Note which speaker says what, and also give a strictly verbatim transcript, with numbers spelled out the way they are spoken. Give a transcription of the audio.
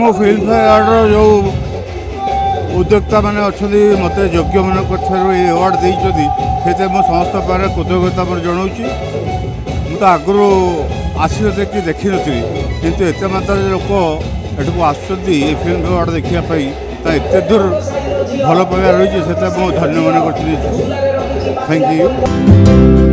Speaker 1: मो film fair जो उद्योक्ता मैंने अच्छा मत योग्य मान अवार्ड देते मो समस्त पारे कृतज्ञता जनाऊँगी मुझे आगु आसी कि देखी नी कितु एत मात्रा लोक एठू आसुँच फिल्म फेयर देखापी एत दूर भल पाइबा रही से धन्य मन कर थैंक यू।